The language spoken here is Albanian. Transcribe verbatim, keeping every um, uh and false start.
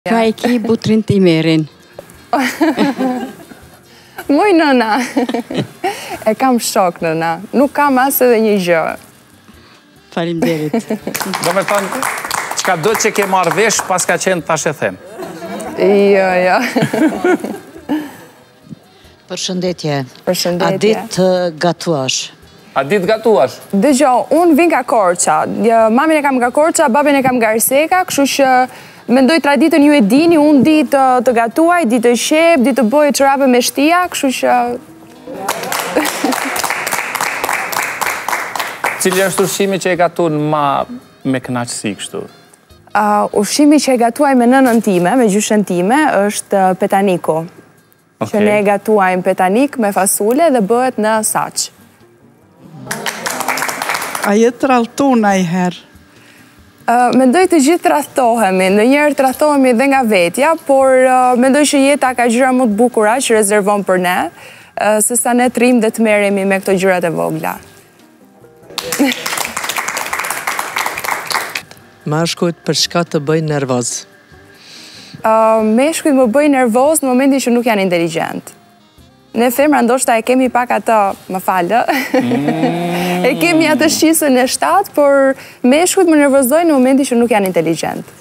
Ka e ki butrin të Imerin. Muj nëna. E kam shok nëna. Nuk kam asë edhe një gjë. Faleminderit. Do me thonë, qka do që ke marrë vesh pas ka qenë tash e them. Jo, jo. Përshëndetje. Përshëndetje. A ditë të gatuash? A ditë gatuash? Dëgjo, unë vin nga Korça. Mamin e kam nga Korça, babin e kam nga Arseka, kështu që mendoj traditën ju e dini, unë di të, të gatuaj, di të shep, di të bëj çorape me shtia, kështu që... Cili është ushqimi që e gatun ma me kënaqësi kështu? Uh, ushqimi që e gatuaj me nënën time, me gjyshen time, është petaniku. Okay. Që ne e gatuajmë petanik me fasule dhe bëhet në saq. A jetë ralltuna i herë? Uh, mendoj të gjithë tradhtohemi, në njerë tradhtohemi dhe nga vetja, por uh, mendoj që jeta ka gjëra më të bukura që rezervon për ne, uh, se sa ne të rrim dhe të merremi me këto gjërat e vogla. Mashkujt për shka të bëjnë nervoz? Uh, meshkujt më bëjnë nervoz në momentin që nuk janë inteligent. Ne femra ndoshta e kemi pak atë, më falë, mm. e kemi atë shqisën e shtatë, por meshkujt më nervozojnë në momentin që nuk janë inteligent.